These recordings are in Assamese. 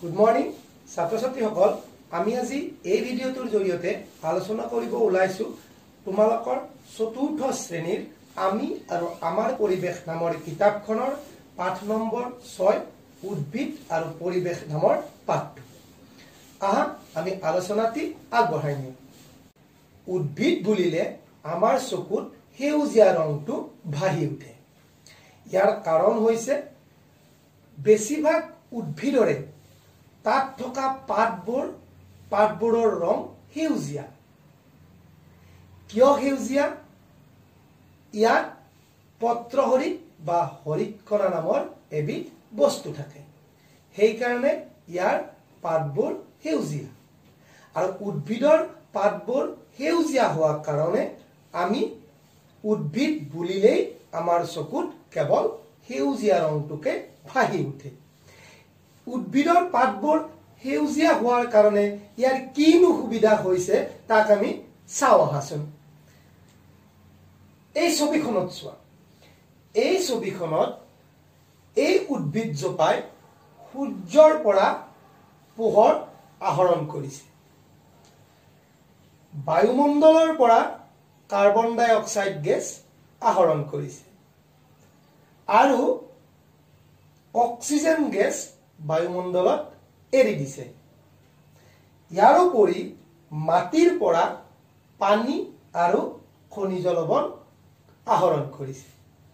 गुड मर्निंग छात्र छात्रीসকল আমি আজি এই ভিডিওটোৰ জৰিয়তে আলোচনা কৰিব ওলাইছো তোমালোকৰ চতুৰ্থ শ্ৰেণীৰ আমি আৰু আমাৰ পৰিবেশ নামৰ কিতাপখনৰ পাঠ নম্বৰ 6 উদ্ভিদ আৰু পৰিবেশ নামৰ পাঠটো আহা আমি আলোচনাটি আগবঢ়াই নিওঁ উদ্ভিদ বুলিলে আমাৰ চকুত সেউজীয়া ৰংটো ভাহি উঠে ইয়াৰ কাৰণ হৈছে বেছিভাগ উদ্ভিদৰে তাত থকা পাতবোৰৰ ৰং সেউজীয়া কিয় সেউজীয়া ইয়াত পত্ৰহৰিত বা হৰিতকণা নামৰ এবিধ বস্তু থাকে সেই কাৰণে ইয়াৰ পাতবোৰ সেউজীয়া আৰু উদ্ভিদৰ পাতবোৰ সেউজীয়া হোৱাৰ কাৰণে আমি উদ্ভিদ বুলিলেই আমাৰ চকুত কেৱল সেউজীয়া ৰংটোকে ভাহি উঠে উদ্ভিদৰ পাতবোৰ সেউজীয়া হোৱাৰ কাৰণে ইয়াৰ কিনো সুবিধা হৈছে তাক আমি চাও আহাচোন এই ছবিখনত চোৱা এই ছবিখনত এই উদ্ভিদ জোপাই সূৰ্যৰ পৰা পোহৰ আহৰণ কৰিছে বায়ুমণ্ডলৰ পৰা কাৰ্বন ডাই অক্সাইড গেছ আহৰণ কৰিছে আৰু অক্সিজেন গেছ বায়ুমণ্ডলত এৰি দিছে ইয়াৰ উপৰি মাটিৰ পৰা পানী আৰু খনিজ লৱণ আহৰণ কৰিছে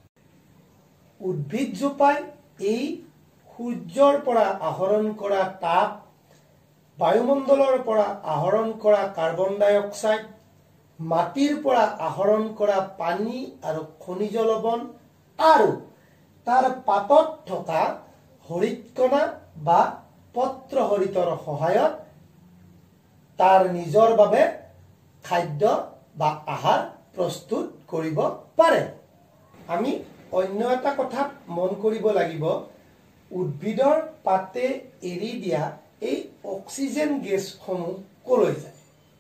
উদ্ভিদ জোপাই এই সূৰ্যৰ পৰা আহৰণ কৰা তাপ বায়ুমণ্ডলৰ পৰা আহৰণ কৰা কাৰ্বন ডাই অক্সাইড মাটিৰ পৰা আহৰণ কৰা পানী আৰু খনিজ লৱণ আৰু তাৰ পাতত থকা হৰিতকণা বা পত্ৰহৰিতৰ সহায়ত তাৰ নিজৰ বাবে খাদ্য বা আহাৰ প্ৰস্তুত কৰিব পাৰে আমি অন্য এটা কথা মন কৰিব লাগিব উদ্ভিদৰ পাতে এৰি দিয়া এই অক্সিজেন গেছসমূহ কলৈ যায়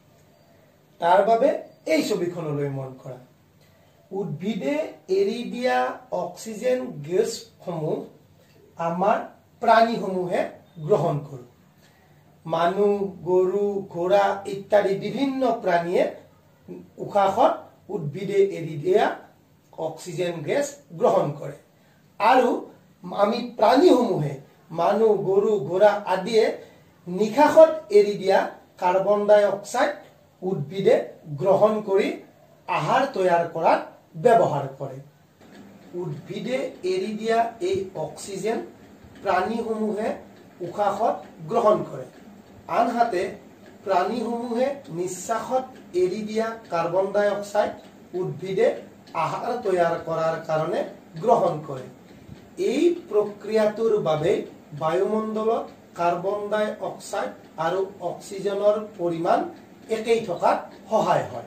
তাৰ বাবে এই ছবিখনলৈ মন কৰা উদ্ভিদে এৰি দিয়া অক্সিজেন গেছসমূহ আমাৰ প্ৰাণীসমূহে গ্ৰহণ কৰে মানুহ গৰু ঘোঁৰা ইত্যাদি বিভিন্ন প্ৰাণীয়ে উশাহত উদ্ভিদে এৰি দিয়া অক্সিজেন গেছ গ্ৰহণ কৰে আৰু আমি প্ৰাণীসমূহে মানুহ গৰু ঘোঁৰা আদিয়ে নিশাহত এৰি দিয়া কাৰ্বন ডাই অক্সাইড উদ্ভিদে গ্ৰহণ কৰি আহাৰ তৈয়াৰ কৰাত ব্যৱহাৰ কৰে উদ্ভিদে এৰি দিয়া এই অক্সিজেন প্ৰাণীসমূহে উশাহত গ্ৰহণ কৰে আনহাতে প্ৰাণীসমূহে নিশ্বাসত এৰি দিয়া কাৰ্বন ডাই অক্সাইড উদ্ভিদে আহাৰ তৈয়াৰ কৰাৰ কাৰণে গ্ৰহণ কৰে এই প্ৰক্ৰিয়াটোৰ বাবে বায়ুমণ্ডলত কাৰ্বন ডাই অক্সাইড আৰু অক্সিজেনৰ পৰিমাণ একেই থকাত সহায় হয়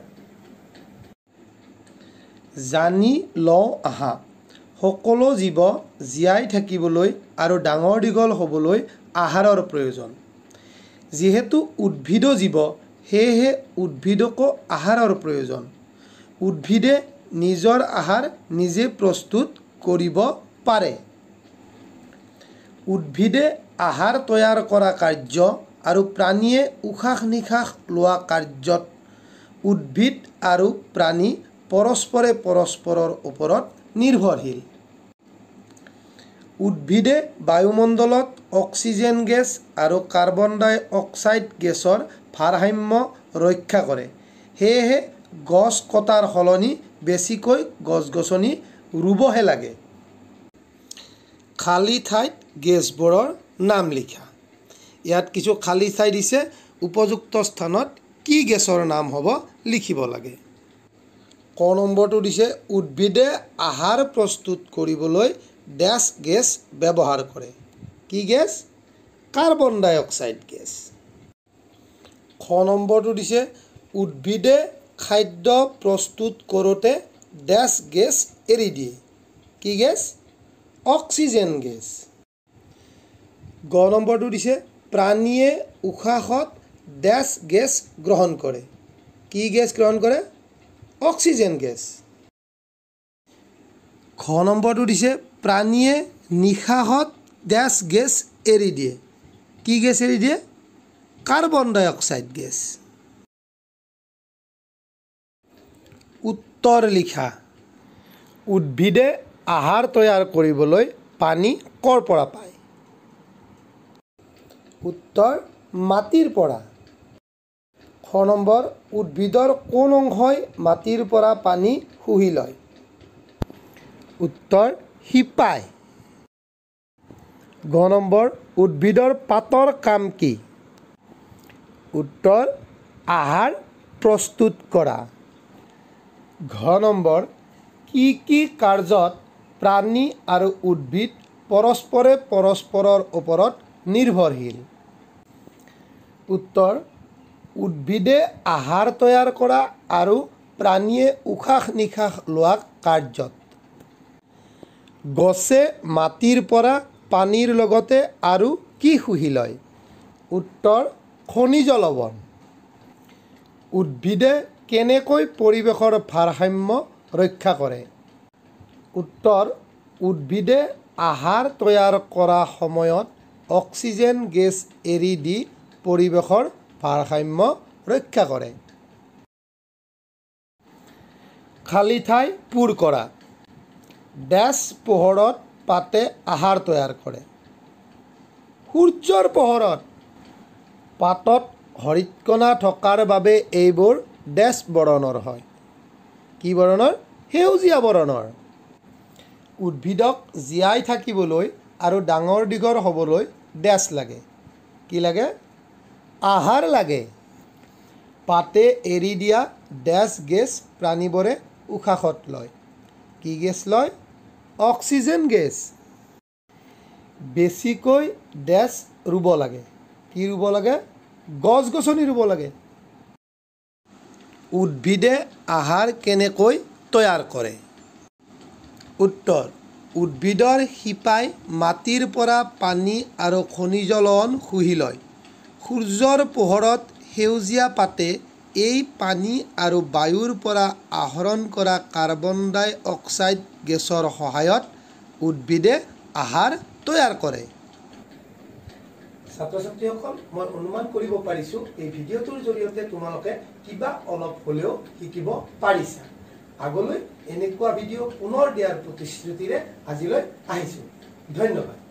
জানি লওঁ আহা সকলো জীৱ জীয়াই থাকিবলৈ আৰু ডাঙৰ দীঘল হ'বলৈ আহাৰৰ প্ৰয়োজন যিহেতু উদ্ভিদ জীৱ সেয়েহে উদ্ভিদকো আহাৰৰ প্ৰয়োজন উদ্ভিদে নিজৰ আহাৰ নিজে প্ৰস্তুত কৰিব পাৰে উদ্ভিদে আহাৰ তৈয়াৰ কৰা কাৰ্য আৰু প্ৰাণীয়ে উশাহ নিশাহ লোৱা কাৰ্যত উদ্ভিদ আৰু প্ৰাণী পৰস্পৰে পৰস্পৰৰ ওপৰত নিৰ্ভৰশীল উদ্ভিদে বায়ুমণ্ডলত অক্সিজেন গেছ আৰু কাৰ্বন ডাই অক্সাইড গেছৰ ভাৰসাম্য ৰক্ষা কৰে সেয়েহে গছ কটাৰ সলনি বেছিকৈ গছ গছনি ৰুবহে লাগে খালী ঠাইত গেছবোৰৰ নাম লিখা ইয়াত কিছু খালী ঠাই দিছে উপযুক্ত স্থানত কি গেছৰ নাম হ'ব লিখিব লাগে ক নম্বৰটো দিছে উদ্ভিদে আহাৰ প্ৰস্তুত কৰিবলৈ ডেছ গেছ ব্যৱহাৰ কৰে কি gas carbon dioxide gas খ নম্বৰটো দিছে উদ্ভিদে খাদ্য প্ৰস্তুত কৰোঁতে ডেছ গেছ এৰি দিয়ে কি গেছ অক্সিজেন গেছ গ নম্বৰটো দিছে প্ৰাণীয়ে উশাহত ডেছ গেছ গ্ৰহণ কৰে কি গেছ গ্ৰহণ কৰে অক্সিজেন গেছ খ নম্বৰটো দিছে প্ৰাণীয়ে নিশাহত ডেছ গেছ এৰি দিয়ে কি গেছ এৰি দিয়ে কাৰ্বন ডাই অক্সাইড গেছ উত্তৰ লিখা উদ্ভিদে আহাৰ তৈয়াৰ কৰিবলৈ পানী কৰ পৰা পায় উত্তৰ মাটিৰ পৰা খ নম্বৰ উদ্ভিদৰ কোন অংশই মাটিৰ পৰা পানী শুহি লয় উত্তৰ শিপাই গ নম্বৰ উদ্ভিদৰ পাতৰ কাম কি উত্তৰ আহাৰ প্ৰস্তুত কৰা ঘ নম্বৰ কি কি কাৰ্যত প্ৰাণী আৰু উদ্ভিদ পৰস্পৰে পৰস্পৰৰ ওপৰত নিৰ্ভৰশীল উত্তৰ উদ্ভিদে আহাৰ তৈয়াৰ কৰা আৰু প্ৰাণীয়ে উশাহ নিশাহ লোৱা কাৰ্যত গছে মাটিৰ পৰা পানীৰ লগতে আৰু কি শুহি লয় উত্তৰ খনিজ লৱণ উদ্ভিদে কেনেকৈ পৰিৱেশৰ ভাৰসাম্য ৰক্ষা কৰে উত্তৰ উদ্ভিদে আহাৰ তৈয়াৰ কৰা সময়ত অক্সিজেন গেছ এৰি দি পৰিৱেশৰ ভাৰসাম্য ৰক্ষা কৰে খালী ঠাই পূৰ কৰা ডেছ পোহৰত পাতে আহাৰ তৈয়াৰ কৰে সূৰ্যৰ পোহৰত পাতত হৰিতকণা থকাৰ বাবে এইবোৰ ডেছ বৰণৰ হয় কি বৰণৰ সেউজীয়া বৰণৰ উদ্ভিদক জীয়াই থাকিবলৈ আৰু ডাঙৰ দীঘল হ'বলৈ ডেছ লাগে কি লাগে আহাৰ লাগে পাতে এৰি দিয়া ডেছ গেছ প্ৰাণীবোৰে উশাহত লয় কি গেছ লয় অক্সিজেন গেছ বেছিকৈ ডেছ ৰুব লাগে কি ৰুব লাগে গছ গছনি ৰুব লাগে উদ্ভিদে আহাৰ কেনেকৈ তৈয়াৰ কৰে উত্তৰ উদ্ভিদৰ শিপাই মাটিৰ পৰা পানী আৰু খনিজ লৱণ শুহি লয় সূৰ্যৰ পোহৰত সেউজীয়া পাতে এই পানী আৰু বায়ুৰ পৰা আহৰণ কৰা কাৰ্বন ডাই অক্সাইড গেছৰ সহায়ত উদ্ভিদে আহাৰ তৈয়াৰ কৰে ছাত্ৰ ছাত্ৰীসকল মই অনুমান কৰিব পাৰিছোঁ এই ভিডিঅ'টোৰ জৰিয়তে তোমালোকে কিবা অলপ হ'লেও শিকিব পাৰিছা আগলৈ এনেকুৱা ভিডিঅ' পুনৰ দিয়াৰ প্ৰতিশ্ৰুতিৰে আজিলৈ আহিছোঁ ধন্যবাদ